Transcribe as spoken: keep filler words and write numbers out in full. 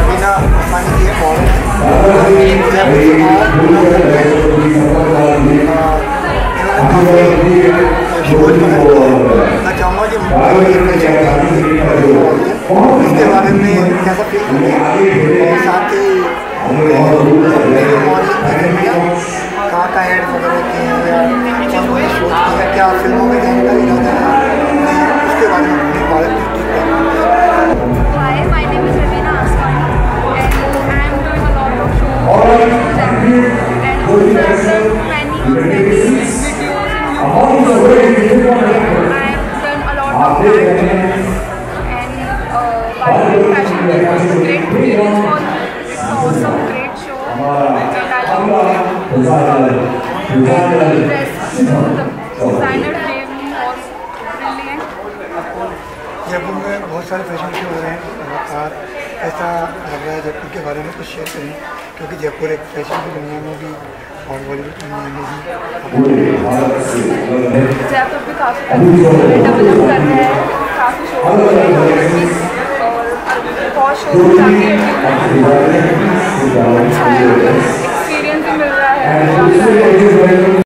रवीना अंबानी की है model shows मैं चाहूँगा कि इसके बारे में कैसा फील करें और साथ ही कहाँ का एड वगैरह किए हैं या कौन कौन शोज किए हैं, क्या फिल्मों में जाने का इरादा है, उसके बारे में अपने बारे में Hi, my name is Ravina Aswan and I am doing a lot of shows and also I've done many many videos in YouTube. I've done a lot of art and uh, Bali Fashion Week was a great experience for me. It's an awesome great show and I love the dress, the designer gave me was brilliant. Jaipur में बहुत सारे fashion show हो रहे हैं और ऐसा लग रहा है जयपुर के बारे में कुछ शेयर करें, क्योंकि जयपुर एक फैशन की दुनिया में भी और बॉलीवुड दुनिया में भी जयपुर भी काफ़ी डेवलप कर रहे हैं, काफ़ी शो हो रहे हैं और बहुत शो जाके अच्छा है, एक्सपीरियंस भी मिल रहा है।